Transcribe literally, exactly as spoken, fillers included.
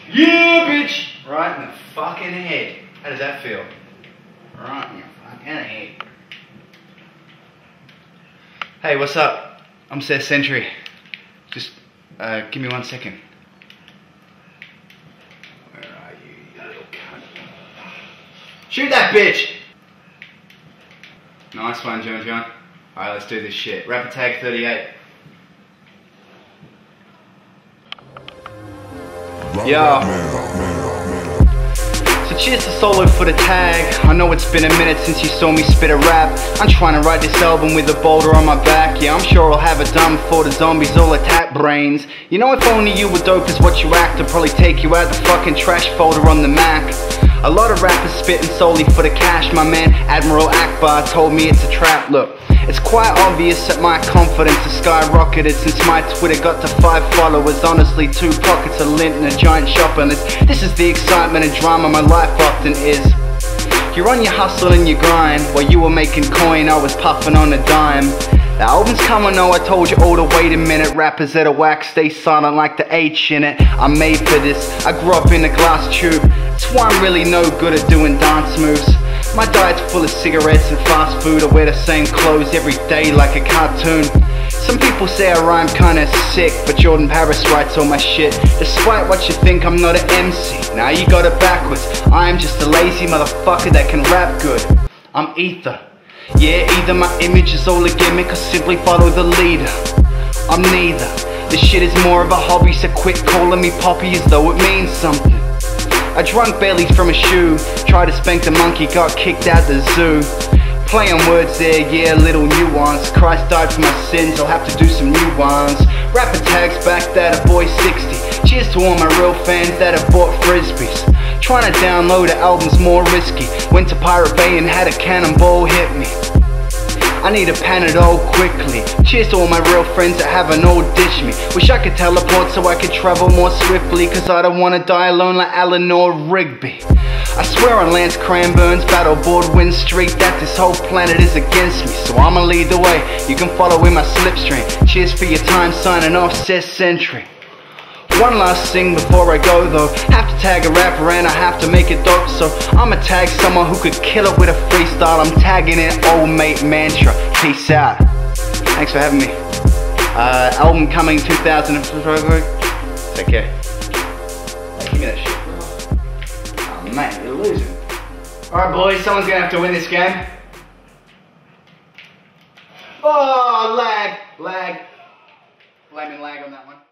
Yeah, bitch! Right in the fucking head. How does that feel? Right in your fucking head. Hey, what's up? I'm Seth Sentry. Just, uh, give me one second. Where are you, you little cunt? Shoot that bitch! Nice one, John John. Alright, let's do this shit. Rapid tag thirty-eight. Yo. So cheers to Solo for the tag. I know it's been a minute since you saw me spit a rap. I'm trying to write this album with a boulder on my back. Yeah, I'm sure I'll have it done before the zombies all attack brains. You know, if only you were dope as what you act, I'd probably take you out the fucking trash folder on the Mac. A lot of rappers spitting solely for the cash. My man Admiral Akbar told me it's a trap. Look, it's quite obvious that my confidence has skyrocketed since my Twitter got to five followers. Honestly, two pockets of lint and a giant shopping list. This is the excitement and drama my life often is. You're on your hustle and your grind. While you were making coin, I was puffing on a dime. The album's coming, no, I told you all to wait a minute. Rappers that are whack stay silent like the H in it. I'm made for this, I grew up in a glass tube. That's why I'm really no good at doing dance moves. My diet's full of cigarettes and fast food. I wear the same clothes every day like a cartoon. Some people say I rhyme kinda sick, but Jordan Paris writes all my shit. Despite what you think, I'm not an M C. Now you got it backwards. I am just a lazy motherfucker that can rap good. I'm ether. Yeah, either my image is all a gimmick or simply follow the leader. I'm neither. This shit is more of a hobby, so quit calling me Poppy as though it means something. I drunk bellies from a shoe, tried to spank the monkey, got kicked out the zoo. Play on words there, yeah, little nuance. Christ died for my sins, I'll have to do some new ones. Rapper tags back that a boy sixty. Cheers to all my real fans that have bought frisbees. Trying to download an album's more risky. Went to Pirate Bay and had a cannonball hit me. I need a Panadol quickly. Cheers to all my real friends that haven't all ditched me. Wish I could teleport so I could travel more swiftly, cause I don't wanna die alone like Eleanor Rigby. I swear on Lance Cranburn's battleboard win streak that this whole planet is against me. So I'ma lead the way, you can follow in my slipstream. Cheers for your time, signing off, Seth Sentry. One last thing before I go though. Have to tag a rapper and I have to make it dope. So I'ma tag someone who could kill it with a freestyle. I'm tagging it Old Mate Mantra. Peace out. Thanks for having me. Uh, album coming two thousand. Take care. Hey, give me that shit. Oh mate, you're losing. Alright boys, someone's gonna have to win this game. Oh, lag, lag. Blaming lag on that one.